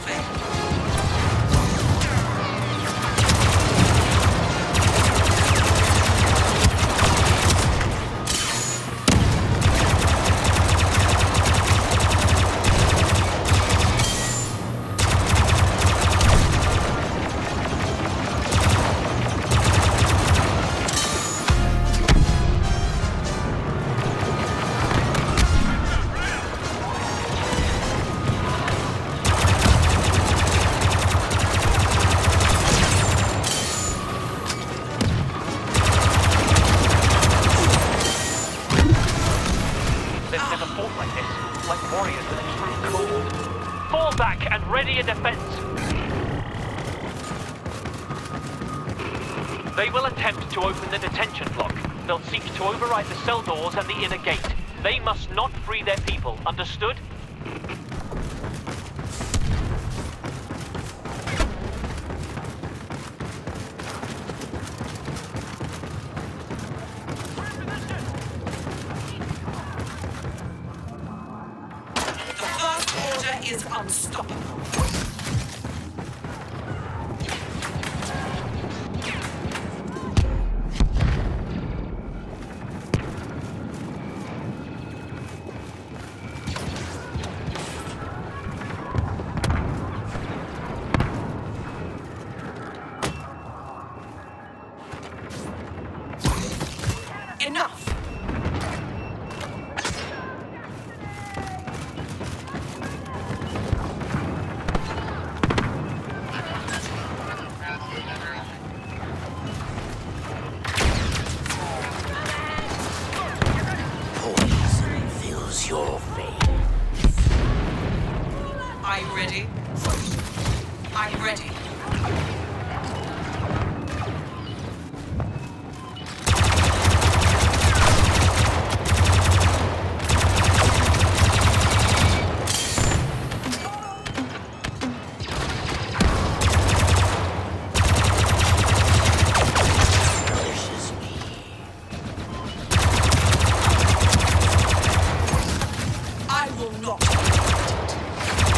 They will attempt to open the detention block. They'll seek to override the cell doors and the inner gate. They must not free their people. Understood? The First Order is unstoppable. Enough! Poison fills your veins. Are you ready? I'm ready. I will not tolerate it.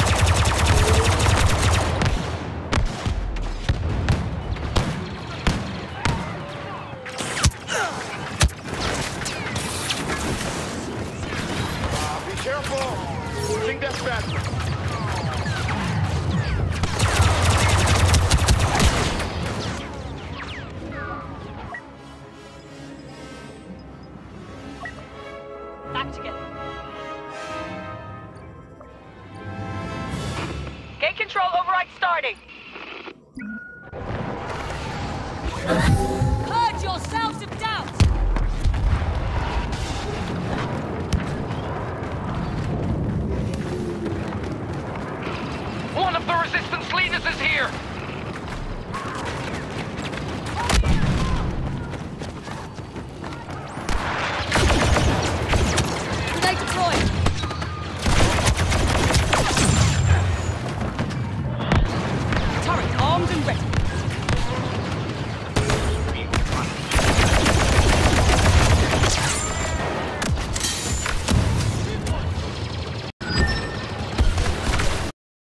Be careful! Losing dispatch. Back together. Gate control override starting. Purge yourselves of doubt. One of the resistance leaders is here!